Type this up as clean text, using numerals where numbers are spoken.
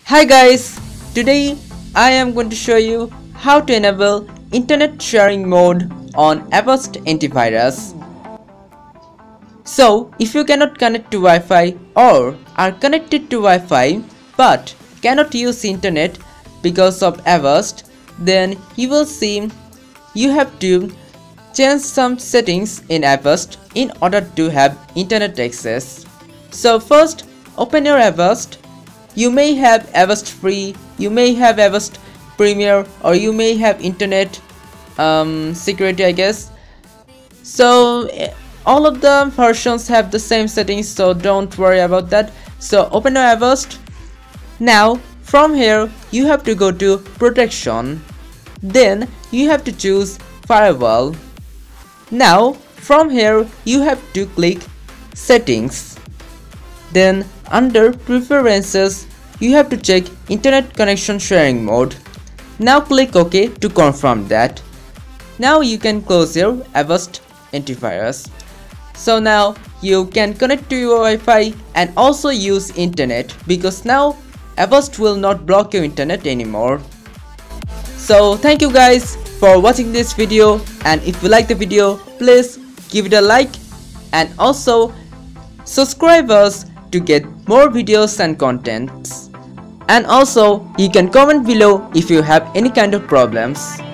Hi guys, today I am going to show you how to enable internet sharing mode on Avast Antivirus. So if you cannot connect to Wi-Fi or are connected to Wi-Fi but cannot use internet because of Avast, then you will see you have to change some settings in Avast in order to have internet access. So first open your Avast. You may have Avast Free, you may have Avast Premier, or you may have internet security, I guess. So all of the versions have the same settings, so don't worry about that. So open your Avast. Now from here you have to go to protection, then you have to choose firewall. Now from here you have to click settings, then under preferences you have to check internet connection sharing mode. Now click OK to confirm that. Now you can close your Avast Antivirus. So now you can connect to your Wi-Fi and also use internet, because now Avast will not block your internet anymore. So thank you guys for watching this video, and if you like the video, please give it a like and also subscribe us to get more videos and contents. And also you can comment below if you have any kind of problems.